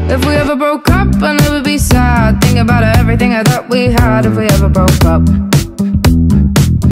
If we ever broke up, I'd never be sad. Think about everything I thought we had if we ever broke up.